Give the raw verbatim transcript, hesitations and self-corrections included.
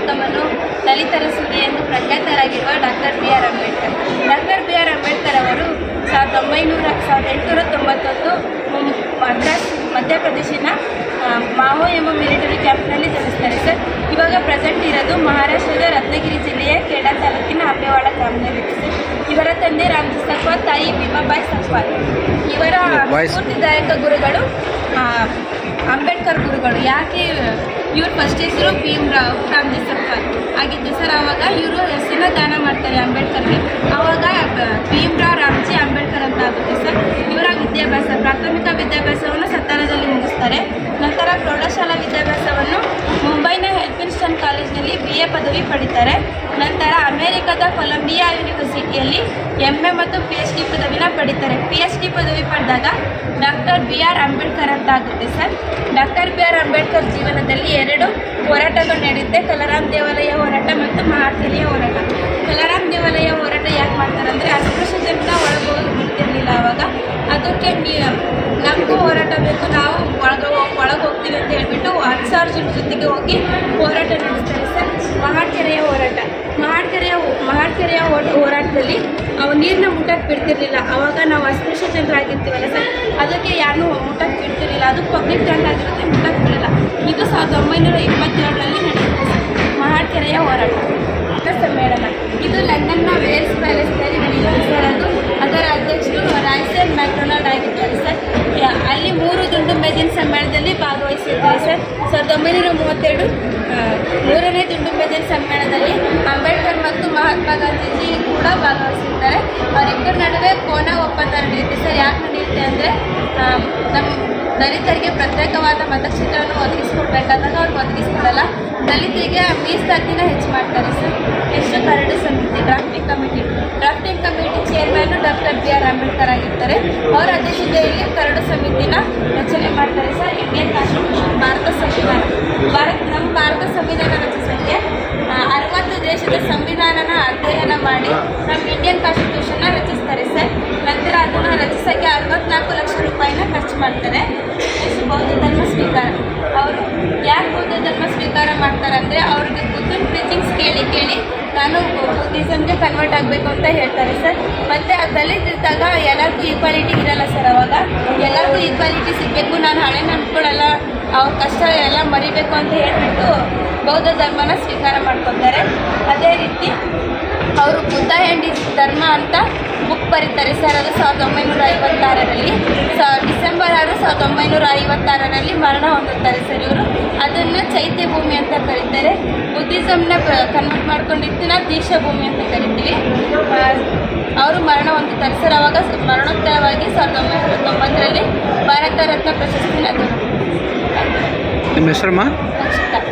ಕಮನು ದಲಿತರ ಸೂರ್ಯ ಎಂದು ಪ್ರಖ್ಯಾತರಾಗಿರುವ doctor B R Ambedkar. Doctor B R Ambedkar ಅವರು ಸಾವಿರದ ಒಂಬೈನೂರ ಸಾವಿರದ ಎಂಟುನೂರ ತೊಂಬತ್ತೊಂದು ಮದ್ರಾಸ್ ಮಧ್ಯಪ್ರದೇಶಿನ ಮಾವೋ ಎಂಬ ಮಿಲಿಟರಿ ಕ್ಯಾಂಪ್ನಲ್ಲಿ ಜನಿಸ್ತಾರೆ ಸರ್. ಇವಾಗ ಪ್ರೆಸೆಂಟ್ ಇರೋದು ಮಹಾರಾಷ್ಟ್ರದ ರತ್ನಗಿರಿ ಜಿಲ್ಲೆಯ ಖೇಡಾ ತಾಲೂಕಿನ ಅಪ್ಪೆವಾಡ ಗ್ರಾಮದಲ್ಲಿದೆ ಸರ್. ಇವರ ತಂದೆ ರಾಮಜಿ ಸಕ್ವಾಲ್, ತಾಯಿ ಭೀಮಾಬಾಯಿ ಸಕ್ವಾಲ್. ಇವರ ಸ್ಫೂರ್ತಿದಾಯಕ ಗುರುಗಳು ಅಂಬೇಡ್ಕರ್ ಗುರುಗಳು. ಯಾಕೆ ಇವ್ರ ಫಸ್ಟ್ ಹೆಸರು ಭೀಮ್ ರಾವ್ ರಾಮ್ಜಿ ಸಕ್ವಾಲ್ ಆಗಿದ್ದು ಸರ್. ಆವಾಗ ಇವರು ಹೆಸರನ್ನ ದಾನ ಮಾಡ್ತಾರೆ ಅಂಬೇಡ್ಕರ್ಗೆ. ಆವಾಗ ಭೀಮ್ ರಾವ್ ರಾಮ್ಜಿ ಅಂಬೇಡ್ಕರ್ ಅಂತ ಆಗುತ್ತೆ ಸರ್. ಇವರ ವಿದ್ಯಾಭ್ಯಾಸ ಪ್ರಾಥಮಿಕ ವಿದ್ಯಾಭ್ಯಾಸವನ್ನು ಸತಾರಾದಲ್ಲಿ ಮುಗಿಸ್ತಾರೆ. ನಂತರ ಪ್ರೌಢಶಾಲಾ ವಿದ್ಯಾಭ್ಯಾಸವನ್ನು ಮುಂಬೈನ ಹೆಲ್ಪಿನ್ಸ್ಟನ್ ಕಾಲೇಜಿನಲ್ಲಿ ಬಿ ಎ ಪದವಿ ಪಡಿತಾರೆ. ನಂತರ ಅಮೆರಿಕದ ಕೊಲಂಬಿಯಾ ಯೂನಿವರ್ಸಿಟಿಯಲ್ಲಿ ಎಂ ಎ ಮತ್ತು ಪಿ ಎಚ್ ಡಿ ಪದವಿನ ಪಡಿತಾರೆ. ಪಿ ಎಚ್ ಡಿ ಪದವಿ ಪಡೆದಾಗ ಡಾಕ್ಟರ್ ಬಿ ಆರ್ ಅಂಬೇಡ್ಕರ್ ಅಂತ ಆಗುತ್ತೆ sir. Doctor B R Ambedkar ಜೀವನದಲ್ಲಿ ಎರಡು ಹೋರಾಟಗಳು ನಡೆಯುತ್ತೆ, ಕಲರಾಮ್ ದೇವಾಲಯ ಹೋರಾಟ ಮತ್ತು ಮಹಾತ್ಮರಿಯ ಹೋರಾಟ. ಕಲರಾಮ್ ದೇವಾಲಯ ಹೋರಾಟ ಯಾಕೆ ಮಾಡ್ತಾರೆ ಅಂದರೆ ಅಸ್ಪೃಶ್ಯ ಜನರ ಒಳಗೋಗಿ ಬಿಡ್ತಿರ್ಲಿಲ್ಲ ಆವಾಗ. ಅದಕ್ಕೆ ನಮಗೂ ಹೋರಾಟ ಬೇಕು, ನಾವು ಒಳಗೆ ಒಳಗೆ ಹೋಗ್ತೀವಿ ಅಂತ ಹೇಳ್ಬಿಟ್ಟು ಹತ್ತು ಸಾವಿರ ಜನ ಜೊತೆಗೆ ಹೋಗಿ ಹೋರಾಟ ನಡೆಸ್ತಾರೆ ಸರ್. ಮಹಾಡ್ಕೆರೆಯ ಹೋರಾಟ ಮಹಾಡ್ಕೆರೆಯ ಮಹಾಡ್ಕೆರೆಯ ಹೋರಾಟದಲ್ಲಿ ಅವು ನೀರನ್ನ ಮುಟ್ಟಕ್ಕೆ ಬಿಡ್ತಿರ್ಲಿಲ್ಲ. ಆವಾಗ ನಾವು ಅಸ್ಪೃಶ್ಯ ಜನರಾಗಿರ್ತೀವಲ್ಲ ಸರ್, ಅದಕ್ಕೆ ಯಾರೂ ಮುಟ್ಟಕ್ಕೆ ಬಿಡ್ತಿರ್ಲಿಲ್ಲ. ಅದು ಪಬ್ಲಿಕ್ ಗ್ರಾಂಟ್ ಆಗಿರುತ್ತೆ, ಮುಟ್ಟಕ್ಕೆ ಬಿಡಲ್ಲ. ಇದು ಸಾವಿರದ ಒಂಬೈನೂರ ಇಪ್ಪತ್ತೇಳರಲ್ಲಿ ನಡೆಯುತ್ತೆ ಸರ್ ಮಹಾಡ್ಕೆರೆಯ ಹೋರಾಟ. ಸಮ್ಮೇಳನ ಇದು ಲಂಡನ್ನ ವೇಲ್ಸ್ ಪ್ಯಾಲೇಸ್ನಲ್ಲಿ ನಡೆಯುತ್ತೆ ಸರ್. ಅದು ಅದರ ಅಧ್ಯಕ್ಷರು ರಾಯ್ಸನ್ ಮ್ಯಾಕ್ಡೊನಾಲ್ಡ್ ಆಗಿದ್ದಾರೆ ಸರ್. ಅಲ್ಲಿ ಮೂರು ದುಂಡು ಮೇಜಿನ ಸಮ್ಮೇಳನದಲ್ಲಿ ಭಾಗವಹಿಸಿದ್ದಾರೆ ಸರ್. ಸಾವಿರದ ಒಂಬೈನೂರ ಮೂವತ್ತೆರಡು ಮೂರನೇ ದುಂಡು ಮೇಜಿನ ಸಮ್ಮೇಳನದಲ್ಲಿ ಅಂಬೇಡ್ಕರ್ ಮತ್ತು ಮಹಾತ್ಮ ಗಾಂಧೀಜಿ ಕೂಡ ಭಾಗವಹಿಸಿದ್ದಾರೆ. ಅವರಿಬ್ಬರ ನಡುವೆ ಕೋನಾ ಒಪ್ಪಂದ ನಡೆಯುತ್ತೆ ಸರ್. ಯಾಕೆ ನಡೆಯುತ್ತೆ ಅಂದರೆ ನಮ್ಮ ದಲಿತರಿಗೆ ಪ್ರತ್ಯೇಕವಾದ ಮತಕ್ಷೇತ್ರವನ್ನು ಒದಗಿಸ್ಕೊಡ್ಬೇಕಾದಾಗ ಅವ್ರಿಗೆ ಒದಗಿಸ್ಕೊಡಲ್ಲ. ದಲಿತರಿಗೆ ಮೀಸಲಾತಿನ ಹೆಚ್ಚು ಮಾಡ್ತಾರೆ ಸರ್. ಎಷ್ಟು ಕರಡು ಸಮಿತಿ drafting committee drafting committee chairman doctor B R Ambedkar ಆಗಿರ್ತಾರೆ. ಅವರ ಅಧ್ಯಕ್ಷತೆಯಲ್ಲಿ ಕರಡು ಸಮಿತಿನ ರಚನೆ ಮಾಡ್ತಾರೆ ಸರ್. ಇಂಡಿಯನ್ ಕಾನ್ಸ್ಟಿಟ್ಯೂಷನ್ ಭಾರತ ಸಂವಿಧಾನ ಭಾರತ ನಮ್ಮ ಭಾರತ ಸಂವಿಧಾನ ರಚಿಸೋಕ್ಕೆ ಅರವತ್ತು ದೇಶದ ಸಂವಿಧಾನನ ಅಧ್ಯಯನ ಮಾಡಿ ನಮ್ಮ ಇಂಡಿಯನ್ ಕಾನ್ಸ್ಟಿಟ್ಯೂಷನ್ನ ರಚಿಸ್ತಾರೆ ಸರ್. ನಂತರ ಅದನ್ನು ರಚಿಸೋಕ್ಕೆ ಅರವತ್ನಾಲ್ಕು ಲಕ್ಷ ರೂಪಾಯಿನ ಖರ್ಚು ಮಾಡ್ತಾರೆ. ಎಷ್ಟು ಬೌದ್ಧ ಧರ್ಮ ಸ್ವೀಕಾರ ಅವರು ಯಾಕೆ ಬೌದ್ಧ ಧರ್ಮ ಸ್ವೀಕಾರ ಮಾಡ್ತಾರೆ ಅಂದರೆ ಅವ್ರಿಗೆ ಬುದ್ಧನ ಟೀಚಿಂಗ್ಸ್ ಕೇಳಿ ಕೇಳಿ ನಾನು ಬುದ್ಧಿಸಮ್ಗೆ ಕನ್ವರ್ಟ್ ಆಗಬೇಕು ಅಂತ ಹೇಳ್ತಾರೆ ಸರ್. ಮತ್ತು ಆ ದಲಿತಿದ್ದಾಗ ಎಲ್ಲರಿಗೂ ಈಕ್ವಾಲಿಟಿ ಇರಲ್ಲ ಸರ್. ಅವಾಗ ಎಲ್ಲರಿಗೂ ಈಕ್ವಾಲಿಟಿ ಸಿಗಬೇಕು, ನಾನು ಹಳೆ ನೆನಪುಗಳೆಲ್ಲ ಅವ್ರ ಕಷ್ಟ ಎಲ್ಲ ಮರಿಬೇಕು ಅಂತ ಹೇಳ್ಬಿಟ್ಟು ಬೌದ್ಧ ಧರ್ಮನ ಸ್ವೀಕಾರ ಮಾಡ್ಕೊತಾರೆ. ಅದೇ ರೀತಿ ಅವರು ಬುದ್ಧ ಆ್ಯಂಡ್ ಇಸ್ ಧರ್ಮ ಅಂತ ಬುಕ್ ಬರೀತಾರೆ ಸರ್. ಅದು ಸಾವಿರದ ಒಂಬೈನೂರ ಐವತ್ತಾರರಲ್ಲಿ ಸ ಡಿಸೆಂಬರ್ ಆರು ಸಾವಿರದ ಒಂಬೈನೂರ ಐವತ್ತಾರರಲ್ಲಿ ಮರಣ ಹೊಂದುತ್ತಾರೆ ಸರ್ ಇವರು. ಅದನ್ನು ಚೈತ್ಯ ಭೂಮಿ ಅಂತ ಕರೀತಾರೆ. ಬುದ್ಧಿಸಮ್ನ ಕನ್ವರ್ಟ್ ಮಾಡ್ಕೊಂಡಿರ್ತೀನ ದೀಕ್ಷಾ ಭೂಮಿ ಅಂತ ಕರಿತೀವಿ. ಅವರು ಮರಣ ಹೊಂದುತ್ತಾರೆ ಸರ್. ಅವಾಗ ಮರಣೋತ್ತರವಾಗಿ ಸಾವಿರದ ಒಂಬೈನೂರ ತೊಂಬತ್ತರಲ್ಲಿ ಭಾರತ ರತ್ನ ಪ್ರಶಸ್ತಿನ ದೊರಕಿದೆ. ನಿಮ್ಮ ಹೆಸರಮ್ಮ? ರಕ್ಷಿತಾ.